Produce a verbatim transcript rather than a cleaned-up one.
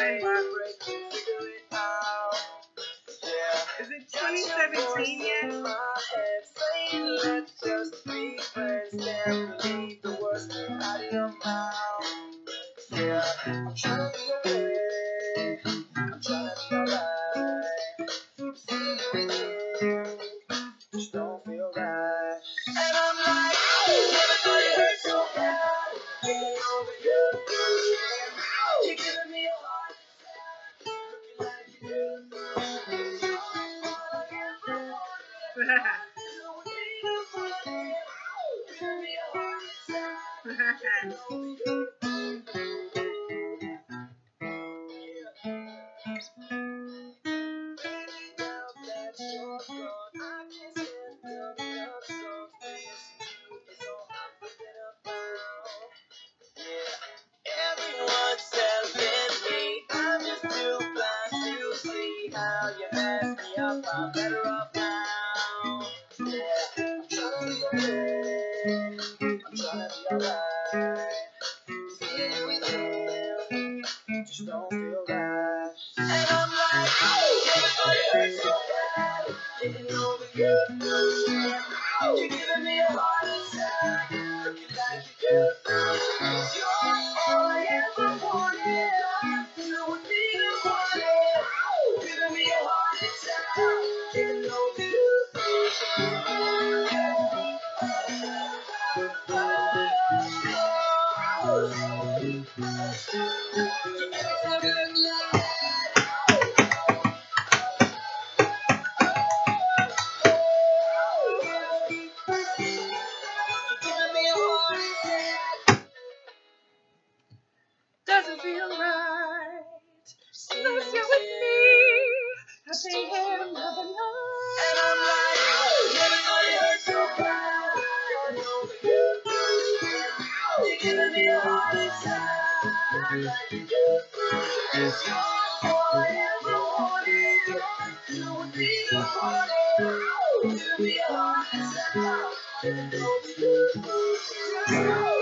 Right. Is it twenty seventeen yet? Let's just be friends, then leave the worst out of your mouth. Yeah, I'm trying to be okay. I'm trying to be alright. Sitting with you just don't feel right. And I'm like, never thought it hurt so bad. Getting over you. You're giving me a heart attack. Looking like you do. You're all I ever wanted. Giving me a heart attack. Everyone's telling me I'm just too blind to see how you mess me up. I'm better off now. Yeah, I'm trying to be okay. I'm trying to be alright. Sitting with you just don't feel right. And I'm like, oh, it hurts so bad. Getting over you. You're giving me a heart attack. Looking like you do. You're all I ever wanted. You would be the one. Giving me a heart attack. Getting over you. Doesn't feel right. Unless you're with me, I stay here another night. And I'm like, never thought it hurt so bad. Getting over you. You're giving me a heart attack. Like you do. 'Cause you're all I ever wanted. You would be the one. Giving me a heart attack. Getting over you.